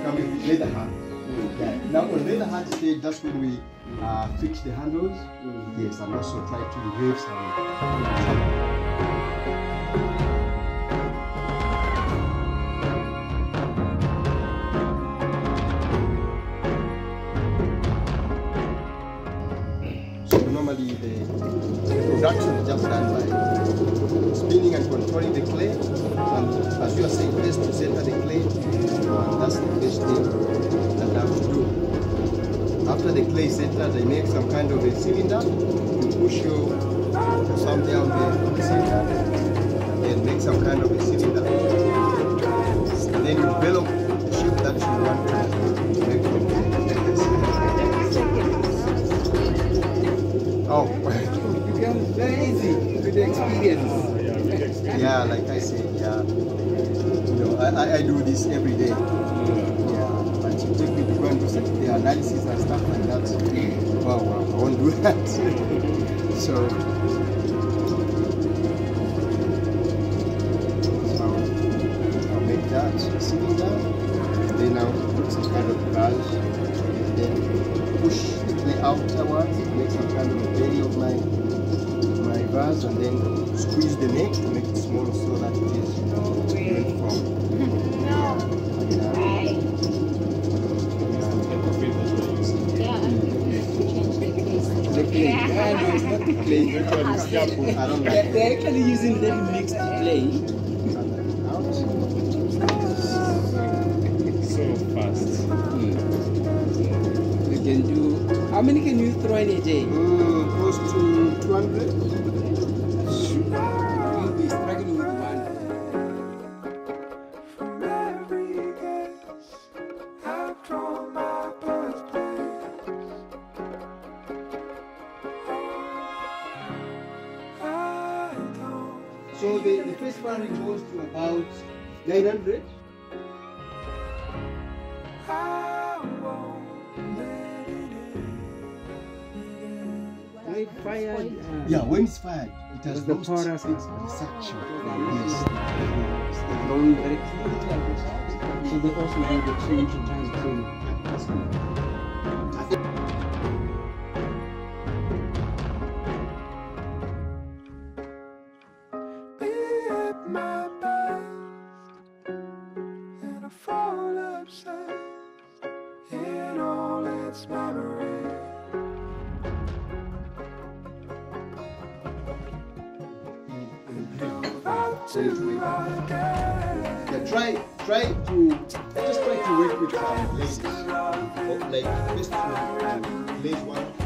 coming with leather hat. Yeah. Now on leather hat stage, that's when we fix the handles. Yes, and also try to engrave some. Normally the production is just done by spinning and controlling the clay, and as you are saying, best to center the clay, and that's the best thing that I have to do. After the clay is centered, they make some kind of a cylinder. You push your thumb down the cylinder and make some kind of a cylinder, and then you develop the shape that you want to make from the Oh, it becomes very easy with the experience. Yeah, like I said, yeah. You know, I do this every day. Yeah, but you take me to go and do the analysis and stuff like that. Wow, I won't do that. So I'll make that sitting down, and then I'll put some kind of brush, and then push the clay outwards, make some kind of a belly of my vase, and then squeeze the neck to make it small so that it is uniform. The clay. Yeah, no, it's not the clay. I don't like They're actually using ready mixed clay. So fast. You can do. How many can you throw in a day? Close to 200. You'll be struggling with one. So the first one goes to about 900. When fired, Yeah, when it's fired, it has the lost powder its suction. Yes. it's blowing very clean like this. So they also do the change in time too. That's good. Yeah, try to work with lace, like best to lace one.